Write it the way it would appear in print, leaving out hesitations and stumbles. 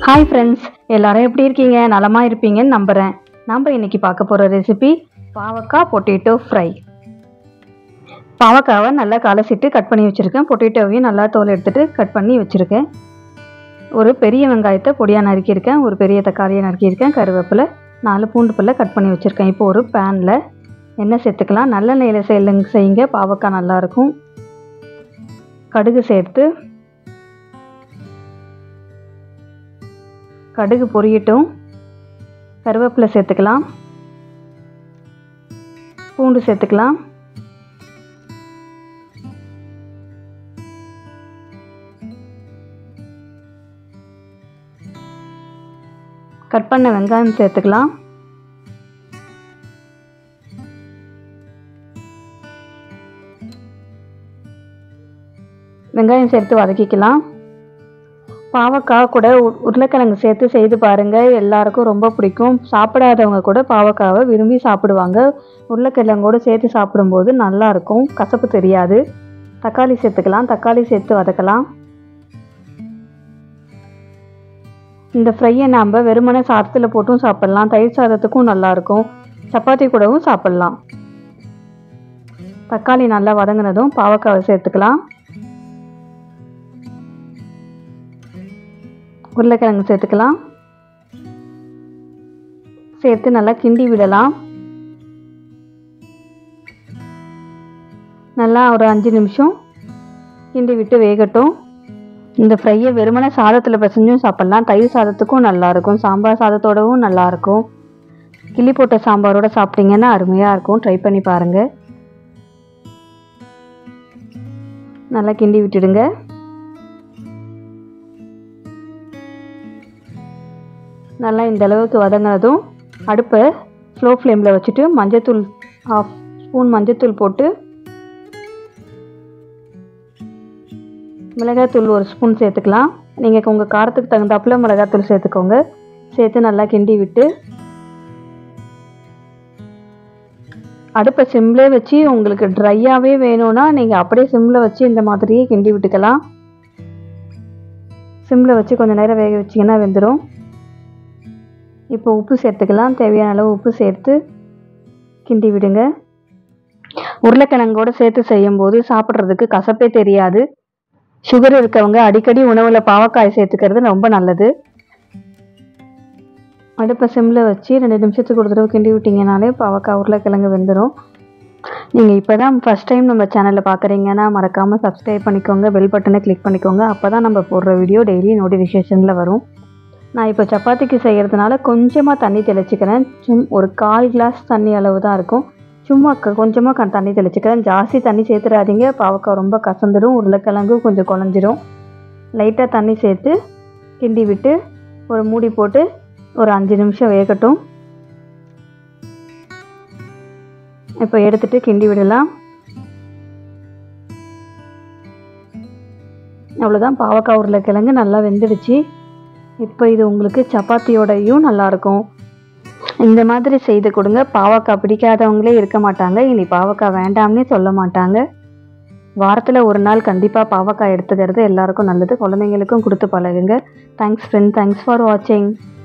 Hi friends, எல்லாரும் எப்படி இருக்கீங்க? நலமா இருப்பீங்கன்னு நம்புகிறேன். நம்ம இன்னைக்கு பார்க்க போகிற ரெசிபி பாவக்காய் பொட்டேட்டோ ஃப்ரை. பாவக்காவை நல்லா கலசிட்டு கட் பண்ணி வச்சுருக்கேன். பொட்டேட்டோவையும் நல்லா தோல் எடுத்துகிட்டு கட் பண்ணி வச்சுருக்கேன். ஒரு பெரிய வெங்காயத்தை பொடியாக நறுக்கியிருக்கேன். ஒரு பெரிய தக்காளியை நறுக்கியிருக்கேன். கருவேப்பிலை, 4 பூண்டு பல்லை கட் பண்ணி வச்சுருக்கேன். இப்போ ஒரு பேனில் எண்ணெய் சேர்த்துக்கலாம். நல்லெண்ணெயில் செய்யுங்க, பாவக்காய் நல்லாயிருக்கும். கடுகு சேர்த்து கடுகு பொரியட்டும். கருவேப்பிலை சேர்த்துக்கலாம். பூண்டு சேர்த்துக்கலாம். கட் பண்ண வெங்காயம் சேர்த்துக்கலாம். வெங்காயம் சேர்த்து வதக்கிக்கலாம். பாவக்காய் கூட உருளைக்கிழங்கு சேர்த்து செய்து பாருங்கள், எல்லாருக்கும் ரொம்ப பிடிக்கும். சாப்பிடாதவங்க கூட பாவக்காவை விரும்பி சாப்பிடுவாங்க. உருளைக்கிழங்கோடு சேர்த்து சாப்பிடும்போது நல்லாயிருக்கும், கசப்பு தெரியாது. தக்காளி சேர்த்துக்கலாம். தக்காளி சேர்த்து வதக்கலாம். இந்த ஃப்ரையை நாம் வெறுமனே சாதத்தில் போட்டும் சாப்பிட்லாம், தயிர் சாதத்துக்கும் நல்லாயிருக்கும், சப்பாத்தி கூடவும் சாப்பிட்லாம். தக்காளி நல்லா வதங்கினதும் பாவக்காவை சேர்த்துக்கலாம். உருளைக்கிழங்கு சேர்த்துக்கலாம். சேர்த்து நல்லா கிண்டி விடலாம். நல்லா ஒரு 5 நிமிஷம் கிண்டி விட்டு வேகட்டும். இந்த ஃப்ரையை வெறுமனே சாதத்தில் பிசைஞ்சும் சாப்பிட்லாம், தயிர் சாதத்துக்கும் நல்லாயிருக்கும், சாம்பார் சாதத்தோடவும் நல்லாயிருக்கும், கிள்ளி போட்ட சாம்பாரோட சாப்பிட்டீங்கன்னா அருமையாக இருக்கும். ட்ரை பண்ணி பாருங்கள். நல்லா கிண்டி விட்டுடுங்க. நல்லா இந்த அளவுக்கு வதங்கினதும் அடுப்பை ஸ்லோ ஃப்ளேமில் வச்சுட்டு மஞ்சத்தூள் 1/2 ஸ்பூன் மஞ்சத்தூள் போட்டு மிளகாய்த்தூள் 1 ஸ்பூன் சேர்த்துக்கலாம். நீங்கள் உங்கள் காரத்துக்கு தகுந்தாப்புல மிளகாய்த்தூள் சேர்த்துக்கோங்க. சேர்த்து நல்லா கிண்டி விட்டு அடுப்பை சிம்லே வச்சு, உங்களுக்கு ட்ரையாகவே வேணும்னா நீங்கள் அப்படியே சிம்மில் வச்சு இந்த மாதிரியே கிண்டி விட்டுக்கலாம். சிம்மில் வச்சு கொஞ்சம் நேரம் வேக வச்சிங்கன்னா வெந்துடும். இப்போ உப்பு சேர்த்துக்கலாம். தேவையான அளவு உப்பு சேர்த்து கிண்டி விடுங்க. உருளைக்கிழங்கோடு சேர்த்து செய்யும்போது சாப்பிட்றதுக்கு கசப்பே தெரியாது. சுகர் இருக்கவங்க அடிக்கடி உணவில் பாவக்காய் சேர்த்துக்கிறது ரொம்ப நல்லது. அடுப்பை சிம்மில் வச்சு 2 நிமிஷத்துக்கு ஒரு தடவை கிண்டி விட்டிங்கனாலே பாவக்காய் உருளைக்கிழங்கு வெந்துடும். நீங்கள் இப்போ தான் ஃபஸ்ட் டைம் நம்ம சேனலில் பார்க்குறீங்கன்னா மறக்காமல் சப்ஸ்கிரைப் பண்ணிக்கோங்க, பெல் பட்டனை கிளிக் பண்ணிக்கோங்க. அப்போ தான் நம்ம போடுற வீடியோ டெய்லி நோட்டிஃபிகேஷனில் வரும். நான் இப்போ சப்பாத்திக்கு செய்கிறதுனால கொஞ்சமாக தண்ணி தெளிச்சிக்கிறேன். ஒரு 1/4 கிளாஸ் தண்ணி அளவு தான் இருக்கும். சும்மா கொஞ்சமாக தண்ணி தெளிச்சிக்கிறேன். ஜாஸ்தி தண்ணி சேர்த்துடாதீங்க, பாவக்காய் ரொம்ப கசந்துடும், உருளைக்கிழங்கு கொஞ்சம் குழஞ்சிரும். லைட்டாக தண்ணி சேர்த்து கிண்டி விட்டு ஒரு மூடி போட்டு ஒரு 5 நிமிஷம் வேகட்டும். இப்போ எடுத்துகிட்டு கிண்டி விடலாம். அவ்வளோதான், பாவக்காய் உருளைக்கிழங்கு நல்லா வெந்துடுச்சு. இப்போ இது உங்களுக்கு சப்பாத்தியோடையும் நல்லாயிருக்கும். இந்த மாதிரி செய்து கொடுங்க. பாவக்காய் பிடிக்காதவங்களே இருக்க மாட்டாங்க. இனி பாவக்காய் வேண்டாம்னே சொல்ல மாட்டாங்க. வாரத்தில் ஒரு நாள் கண்டிப்பாக பாவக்காய் எடுத்துக்கிறது எல்லாருக்கும் நல்லது. குழந்தைங்களுக்கும் கொடுத்து பழகுங்க. தேங்க்ஸ் ஃப்ரெண்ட், தேங்க்ஸ் ஃபார் வாட்சிங்.